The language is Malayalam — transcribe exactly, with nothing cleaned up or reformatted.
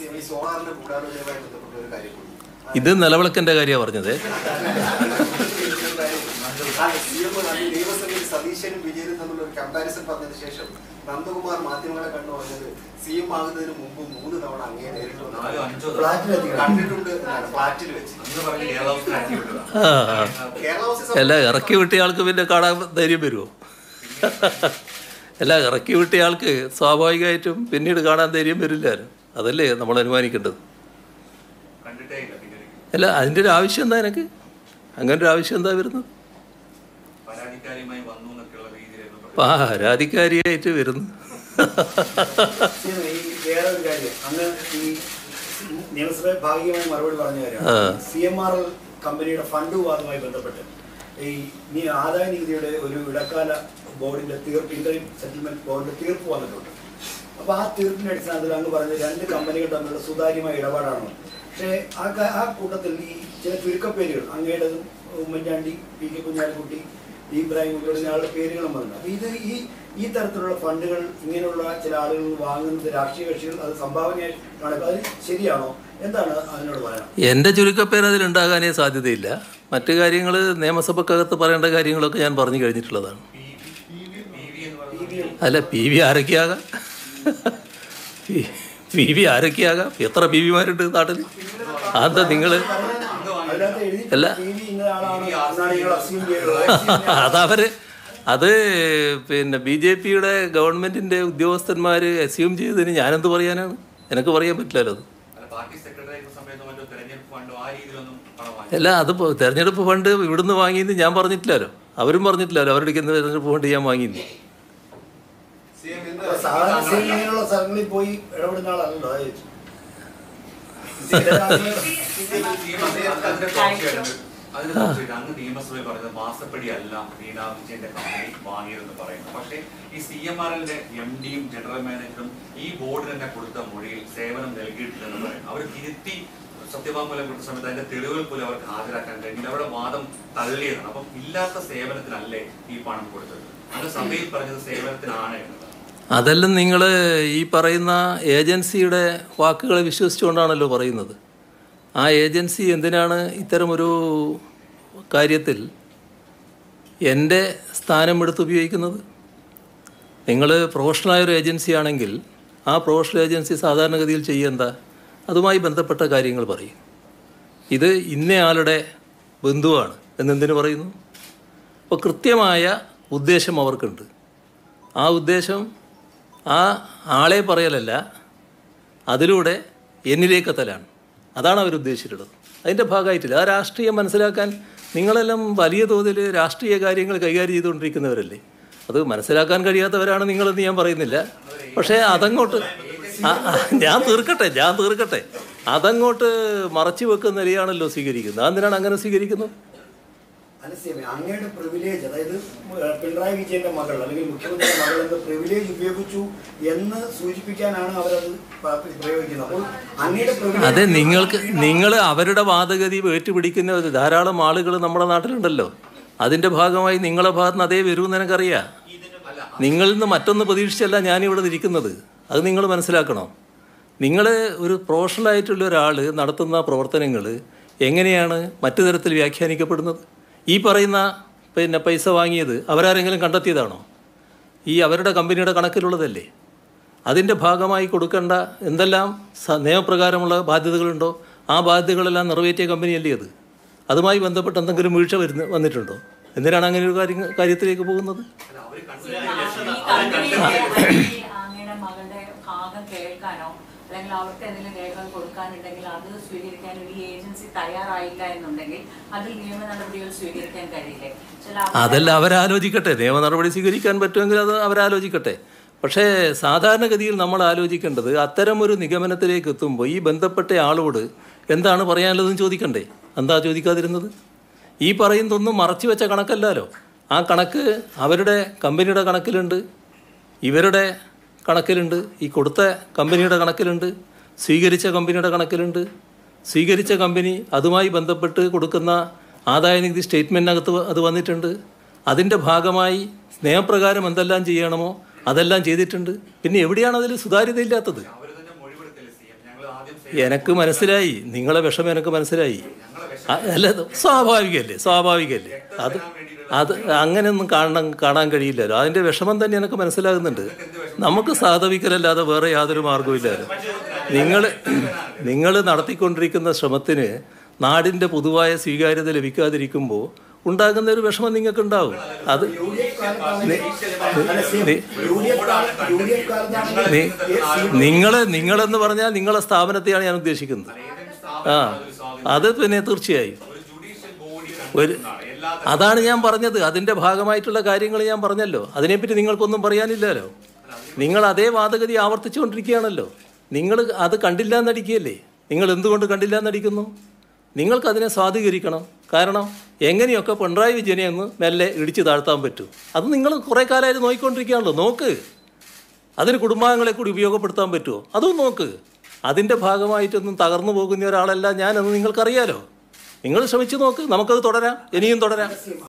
ഇത് നിലവിളക്കിന്റെ കാര്യമാണ് പറഞ്ഞത്. നിയമസഭയിൽ സതീശനും വിജയനും തമ്മിലുള്ള ഒരു കമ്പാരിസൺ പറഞ്ഞതിന് ശേഷം നന്ദകുമാർ മാധ്യമങ്ങളെ കണ്ടു പറഞ്ഞത് സി എം ആകുന്നതിന് മുമ്പ് മൂന്ന് തവണ അങ്ങേ നേരിട്ട് കണ്ടിട്ടുണ്ട് ഫ്ലാറ്റിൽ വെച്ച്. എല്ലാം ഇറക്കി വിട്ടിയ ആൾക്ക് പിന്നെ കാണാൻ ധൈര്യം വരുമോ? എല്ലാം ഇറക്കി വിട്ടിയ ആൾക്ക് സ്വാഭാവികമായിട്ടും പിന്നീട് കാണാൻ ധൈര്യം വരില്ലായിരുന്നു. അതല്ലേ നമ്മൾ അനുമാനിക്കേണ്ടത്. അല്ല, അതിൻ്റെ ഒരു ആവശ്യം എന്താ എനിക്ക്? അങ്ങനെ ഒരു ആവശ്യം എന്താ വരുന്നത്? പരാതിക്കാരിയായിട്ട് വരുന്നു. വേറെ ഒരു കാര്യം, അന്ന് ഈ നിയമസഭ ഭാഗികമായി മറുപടി പറഞ്ഞ കാര്യം സി എം ആർ എൽ കമ്പനിയുടെ ഫണ്ട് വിവാദവുമായി ബന്ധപ്പെട്ട് ഈ ആദായ നികുതിയുടെ ഒരു ഇടക്കാല ബോർഡിന്റെ തീർപ്പ്, ഇന്ററിം സെറ്റിൽമെന്റ് ബോർഡിന്റെ തീർപ്പ് വന്നിട്ടുണ്ട്. അപ്പൊ ആ തീർപ്പിന്റെ അടിസ്ഥാനത്തിൽ അങ്ങ് പറഞ്ഞ രണ്ട് കമ്പനികൾ തമ്മിലുള്ള സുതാര്യമായ ഇടപാടാണ്. പക്ഷേ ആ ആ കൂട്ടത്തിൽ ഈ ചില ചുരുക്കപ്പേരുകൾ അങ്ങയുടേതും ഉമ്മൻചാണ്ടി, പി കെ കുഞ്ഞാലിക്കുട്ടി, ഇബ്രാഹിം തുടങ്ങിയ ആളുടെ പേരുകളും വന്നു. അപ്പൊ ഇത് ഈ ഈ തരത്തിലുള്ള ഫണ്ടുകൾ ഇങ്ങനെയുള്ള ചില ആളുകൾ വാങ്ങുന്നത് രാഷ്ട്രീയ കക്ഷികൾ അത് സംഭാവനയായി കാണുക, അത് ശരിയാണോ? എന്താണ് അതിനോട് പറയാം? എൻ്റെ ചുരുക്കപ്പേര് അതിലുണ്ടാകാനേ സാധ്യതയില്ല. മറ്റു കാര്യങ്ങൾ നിയമസഭക്കകത്ത് പറയേണ്ട കാര്യങ്ങളൊക്കെ ഞാൻ പറഞ്ഞു കഴിഞ്ഞിട്ടുള്ളതാണ്. അല്ല, പി വി ആരൊക്കെയാകാം, പി വി ആരൊക്കെയാകാം, എത്ര പി വിമാരുണ്ട് നാട്ടിൽ? അതെന്താ നിങ്ങൾ അല്ല, അതവര് അത് പിന്നെ ബി ജെ പിയുടെ ഗവൺമെന്റിന്റെ ഉദ്യോഗസ്ഥന്മാർ അസ്യൂം ചെയ്തതിന് ഞാനെന്ത് പറയാനാണ്? എനിക്ക് പറയാൻ പറ്റില്ലല്ലോ അത്. അല്ല, അത് തെരഞ്ഞെടുപ്പ് ഫണ്ട് ഇവിടുന്ന് വാങ്ങിയെന്ന് ഞാൻ പറഞ്ഞിട്ടില്ലല്ലോ, അവരും പറഞ്ഞിട്ടില്ലല്ലോ അവരുടെ തെരഞ്ഞെടുപ്പ് ഫണ്ട് ഞാൻ വാങ്ങിയെന്ന്. സ്ഥലങ്ങളിൽ പോയി ഇടപെടുന്ന ആളല്ലോ. അങ്ങ് നിയമസഭയിൽ പറഞ്ഞത് മാസപ്പടി അല്ല വീണ വിജയന്റെ കമ്പനി വാങ്ങിയതെന്ന് പറയുന്നു. പക്ഷേ ഈ സി എം ആർ എല്ലിന്റെ എം ഡിയും ജനറൽ മാനേജറും ഈ ബോർഡിന് തന്നെ കൊടുത്ത മൊഴിയിൽ സേവനം നൽകിയിട്ടില്ലെന്ന് പറയുന്നു. അവർ തിരുത്തി സത്യവാങ്മൂലം കൊടുത്ത സമയത്ത് അതിന്റെ തെളിവുകൾ പോലും അവർക്ക് ഹാജരാക്കാൻ കഴിഞ്ഞില്ല. അവരുടെ വാദം തള്ളിയതാണ്. അപ്പം ഇല്ലാത്ത സേവനത്തിനല്ലേ ഈ പണം കൊടുത്തത്? അങ്ങ് സഭയിൽ പറഞ്ഞത് സേവനത്തിനാണ് എന്നത്. അതെല്ലാം നിങ്ങൾ ഈ പറയുന്ന ഏജൻസിയുടെ വാക്കുകളെ വിശ്വസിച്ചുകൊണ്ടാണല്ലോ പറയുന്നത്. ആ ഏജൻസി എന്തിനാണ് ഇത്തരമൊരു കാര്യത്തിൽ എൻ്റെ സ്ഥാനം എടുത്ത് ഉപയോഗിക്കുന്നത്? നിങ്ങൾ പ്രൊഫഷണലായൊരു ഏജൻസി ആണെങ്കിൽ ആ പ്രൊഫഷണൽ ഏജൻസി സാധാരണഗതിയിൽ ചെയ്യുക അതുമായി ബന്ധപ്പെട്ട കാര്യങ്ങൾ പറയും. ഇത് ഇന്നയാളുടെ ബന്ധുവാണ് എന്നെന്തിനു പറയുന്നു? അപ്പോൾ കൃത്യമായ ഉദ്ദേശം അവർക്കുണ്ട്. ആ ഉദ്ദേശം ആ ആളെ പറയലല്ല, അതിലൂടെ എന്നിലേക്കെത്തലാണ്. അതാണ് അവർ ഉദ്ദേശിച്ചിട്ടുള്ളത്. അതിൻ്റെ ഭാഗമായിട്ടില്ല. ആ രാഷ്ട്രീയം മനസ്സിലാക്കാൻ നിങ്ങളെല്ലാം വലിയ തോതിൽ രാഷ്ട്രീയ കാര്യങ്ങൾ കൈകാര്യം ചെയ്തുകൊണ്ടിരിക്കുന്നവരല്ലേ. അത് മനസ്സിലാക്കാൻ കഴിയാത്തവരാണ് നിങ്ങളെന്ന് ഞാൻ പറയുന്നില്ല. പക്ഷേ അതങ്ങോട്ട് ഞാൻ തീർക്കട്ടെ ഞാൻ തീർക്കട്ടെ അതങ്ങോട്ട് മറച്ചു വെക്കുന്ന നിലയാണല്ലോ സ്വീകരിക്കുന്നത്. അതെന്തിനാണ് അങ്ങനെ സ്വീകരിക്കുന്നത്? അങ്ങയുടെ പ്രിവിലേജ്, അതായത് പിണറായി വിജയന്റെ മകൾ അല്ലെങ്കിൽ മുഖ്യമന്ത്രിയുടെ മകൾ എന്ന പ്രിവിലേജ് ഉപയോഗിച്ചു എന്ന് സൂചിപ്പിക്കാനാണ് അവരത് പ്രയോഗിക്കുന്നത്. അപ്പോൾ അങ്ങയുടെ അതെ, നിങ്ങൾക്ക് നിങ്ങൾ അവരുടെ വാദഗതി ഏറ്റുപിടിക്കുന്ന ധാരാളം ആളുകൾ നമ്മുടെ നാട്ടിലുണ്ടല്ലോ. അതിൻ്റെ ഭാഗമായി നിങ്ങളെ ഭാഗത്ത് നിന്ന് അതേ വരുമെന്ന് എനിക്കറിയാം. നിങ്ങളിൽ നിന്ന് മറ്റൊന്ന് പ്രതീക്ഷിച്ചല്ല ഞാനിവിടെ ഇരിക്കുന്നത്. അത് നിങ്ങൾ മനസ്സിലാക്കണം. നിങ്ങൾ ഒരു പ്രൊഫഷണലായിട്ടുള്ള ഒരാൾ നടത്തുന്ന പ്രവർത്തനങ്ങൾ എങ്ങനെയാണ് മറ്റു തരത്തിൽ വ്യാഖ്യാനിക്കപ്പെടുന്നത്? ഈ പറയുന്ന പിന്നെ പൈസ വാങ്ങിയത് അവരാരെങ്കിലും കണ്ടെത്തിയതാണോ? ഈ അവരുടെ കമ്പനിയുടെ കണക്കിലുള്ളതല്ലേ. അതിൻ്റെ ഭാഗമായി കൊടുക്കേണ്ട എന്തെല്ലാം നിയമപ്രകാരമുള്ള ബാധ്യതകളുണ്ടോ ആ ബാധ്യതകളെല്ലാം നിറവേറ്റിയ കമ്പനിയല്ലേ അത്. അതുമായി ബന്ധപ്പെട്ട് എന്തെങ്കിലും വീഴ്ച വരുന്ന വന്നിട്ടുണ്ടോ? എന്തിനാണ് അങ്ങനെ ഒരു കാര്യ കാര്യത്തിലേക്ക് പോകുന്നത്? അല്ലെങ്കിൽ അവർക്ക് എന്തെങ്കിലും രേഖകൾ കൊടുക്കാനുണ്ടെങ്കിൽ അത് സ്വീകരിക്കാൻ ഒരു ഏജൻസി തയ്യാറായില്ല എന്നുണ്ടെങ്കിൽ അതിൽ നിയമ നടപടികൾ സ്വീകരിക്കാൻ കഴിയില്ലേ? അതെല്ലാം അവരാലോചിക്കട്ടെ. നിയമ നടപടി സ്വീകരിക്കാൻ പറ്റുമെങ്കിൽ അത് അവരാലോചിക്കട്ടെ. പക്ഷേ സാധാരണഗതിയിൽ നമ്മൾ ആലോചിക്കേണ്ടത് അത്തരമൊരു നിഗമനത്തിലേക്ക് എത്തുമ്പോൾ ഈ ബന്ധപ്പെട്ട ആളോട് എന്താണ് പറയാനുള്ളതെന്ന് ചോദിക്കണ്ടേ? എന്താ ചോദിക്കാതിരുന്നത്? ഈ പറയുന്നതൊന്നും മറച്ചു വെച്ച കണക്കല്ലല്ലോ. ആ കണക്ക് അവരുടെ കമ്പനിയുടെ കണക്കിലുണ്ട്, ഇവരുടെ കണക്കിലുണ്ട്, ഈ കൊടുത്ത കമ്പനിയുടെ കണക്കിലുണ്ട്, സ്വീകരിച്ച കമ്പനിയുടെ കണക്കിലുണ്ട്. സ്വീകരിച്ച കമ്പനി അതുമായി ബന്ധപ്പെട്ട് കൊടുക്കുന്ന ആദായ നികുതി സ്റ്റേറ്റ്മെൻറ്റിനകത്ത് അത് വന്നിട്ടുണ്ട്. അതിൻ്റെ ഭാഗമായി നിയമപ്രകാരം എന്തെല്ലാം ചെയ്യണമോ അതെല്ലാം ചെയ്തിട്ടുണ്ട്. പിന്നെ എവിടെയാണ് അതിൽ സുതാര്യതയില്ലാത്തത്? എനിക്ക് മനസ്സിലായി, നിങ്ങളെ വിഷമം എനിക്ക് മനസ്സിലായി. അല്ല, സ്വാഭാവികമല്ലേ, സ്വാഭാവികമല്ലേ. അത് അത് അങ്ങനെയൊന്നും കാണാൻ കാണാൻ കഴിയില്ലല്ലോ. അതിൻ്റെ വിഷമം തന്നെ എനിക്ക് മനസ്സിലാകുന്നുണ്ട്. നമുക്ക് സാധവിക്കലല്ലാതെ വേറെ യാതൊരു മാർഗവുമില്ലല്ലോ. നിങ്ങൾ നിങ്ങൾ നടത്തിക്കൊണ്ടിരിക്കുന്ന ശ്രമത്തിന് നാടിൻ്റെ പൊതുവായ സ്വീകാര്യത ലഭിക്കാതിരിക്കുമ്പോൾ ഉണ്ടാകുന്ന ഒരു വിഷമം നിങ്ങൾക്കുണ്ടാവും. അത് നിങ്ങളെ നിങ്ങളെന്ന് പറഞ്ഞാൽ നിങ്ങളെ സ്ഥാപനത്തെയാണ് ഞാൻ ഉദ്ദേശിക്കുന്നത്. ആ അത് പിന്നെ തീർച്ചയായും ഒരു അതാണ് ഞാൻ പറഞ്ഞത്. അതിൻ്റെ ഭാഗമായിട്ടുള്ള കാര്യങ്ങൾ ഞാൻ പറഞ്ഞല്ലോ. അതിനെപ്പറ്റി നിങ്ങൾക്കൊന്നും പറയാനില്ലല്ലോ. നിങ്ങൾ അതേ വാദഗതി ആവർത്തിച്ചുകൊണ്ടിരിക്കുകയാണല്ലോ. നിങ്ങൾ അത് കണ്ടില്ല എന്നടിക്കുകയല്ലേ. നിങ്ങൾ എന്തുകൊണ്ട് കണ്ടില്ല എന്നടിക്കുന്നു? നിങ്ങൾക്കതിനെ സ്വാധീകരിക്കണം. കാരണം എങ്ങനെയൊക്കെ പിണറായി വിജയനെ ഒന്ന് മെല്ലെ ഇടിച്ചു താഴ്ത്താൻ പറ്റും. അത് നിങ്ങൾ കുറേ കാലമായിട്ട് നോക്കിക്കൊണ്ടിരിക്കുകയാണല്ലോ. നോക്ക്, അതിന് കുടുംബാംഗങ്ങളെ കൂടി ഉപയോഗപ്പെടുത്താൻ പറ്റുമോ അതും നോക്ക്. അതിൻ്റെ ഭാഗമായിട്ടൊന്നും തകർന്നു പോകുന്ന ഒരാളല്ല ഞാനെന്ന് നിങ്ങൾക്കറിയാലോ. നിങ്ങൾ ശ്രമിച്ചു നോക്ക്. നമുക്കത് തുടരാം, ഇനിയും തുടരാം.